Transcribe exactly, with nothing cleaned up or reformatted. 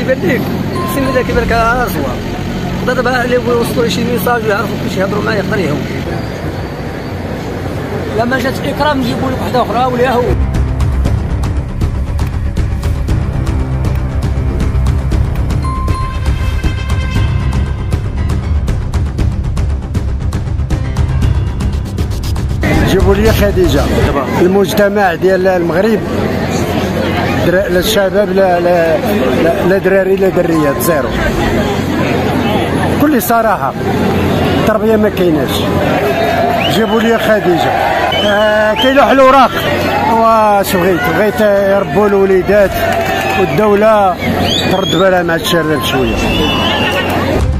كيبان لك السن هذا كيبان لك راسوا دابا اللي بغاو يوصلوا لي شي ميساج ويعرفوا كيفاش يهضروا معاه يقدر يهون. لما جات اكرام نجيبوا لك وحده اخرى ولا هو جيبوا لي خديجه. المجتمع ديال المغرب لا الشباب لا لا لا دراري لا دريات زيرو. بكل صراحه التربيه ما كايناش. جيبوا لي خديجه. آه كيلوح الاوراق. واش بغيت بغيت يربوا الوليدات والدوله ترد بالها مع الشباب شويه.